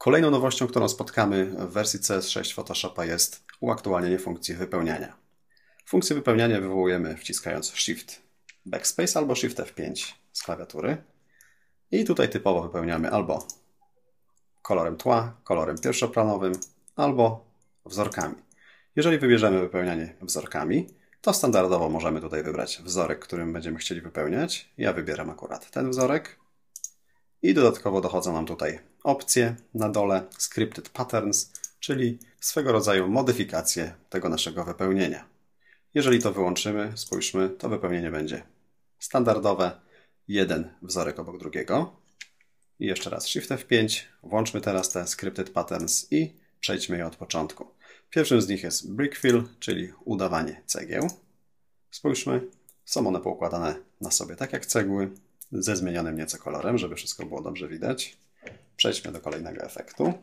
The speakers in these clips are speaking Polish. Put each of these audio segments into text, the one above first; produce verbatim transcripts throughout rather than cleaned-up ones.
Kolejną nowością, którą spotkamy w wersji C S sześć Photoshopa jest uaktualnienie funkcji wypełniania. Funkcję wypełniania wywołujemy wciskając Shift Backspace albo Shift F pięć z klawiatury. I tutaj typowo wypełniamy albo kolorem tła, kolorem pierwszoplanowym, albo wzorkami. Jeżeli wybierzemy wypełnianie wzorkami, to standardowo możemy tutaj wybrać wzorek, którym będziemy chcieli wypełniać. Ja wybieram akurat ten wzorek. I dodatkowo dochodzą nam tutaj opcje na dole Scripted Patterns, czyli swego rodzaju modyfikacje tego naszego wypełnienia. Jeżeli to wyłączymy, spójrzmy, to wypełnienie będzie standardowe, jeden wzorek obok drugiego. I jeszcze raz Shift F pięć, włączmy teraz te Scripted Patterns i przejdźmy je od początku. Pierwszym z nich jest Brick Fill, czyli udawanie cegieł. Spójrzmy, są one poukładane na sobie tak jak cegły, ze zmienionym nieco kolorem, żeby wszystko było dobrze widać. Przejdźmy do kolejnego efektu.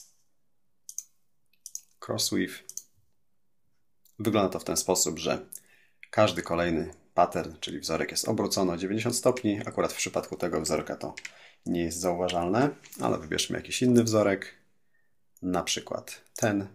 Crossweave. Wygląda to w ten sposób, że każdy kolejny pattern, czyli wzorek, jest obrócony o dziewięćdziesiąt stopni. Akurat w przypadku tego wzorka to nie jest zauważalne, ale wybierzmy jakiś inny wzorek, na przykład ten.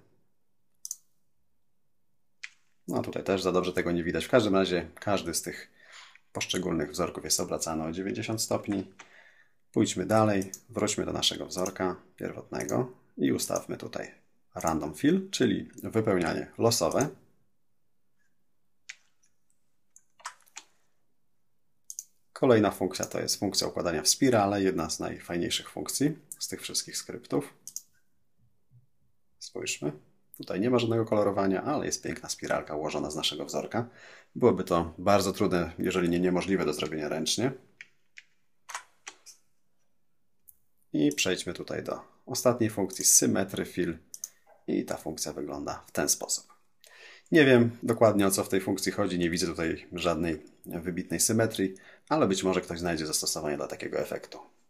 No tutaj też za dobrze tego nie widać. W każdym razie każdy z tych poszczególnych wzorków jest obracany o dziewięćdziesiąt stopni. Pójdźmy dalej, wróćmy do naszego wzorka pierwotnego i ustawmy tutaj Random Fill, czyli wypełnianie losowe. Kolejna funkcja to jest funkcja układania w spirale, jedna z najfajniejszych funkcji z tych wszystkich skryptów. Spójrzmy. Tutaj nie ma żadnego kolorowania, ale jest piękna spiralka ułożona z naszego wzorka. Byłoby to bardzo trudne, jeżeli nie niemożliwe do zrobienia ręcznie. I przejdźmy tutaj do ostatniej funkcji Symmetry Fill. I ta funkcja wygląda w ten sposób. Nie wiem dokładnie, o co w tej funkcji chodzi, nie widzę tutaj żadnej wybitnej symetrii, ale być może ktoś znajdzie zastosowanie dla takiego efektu.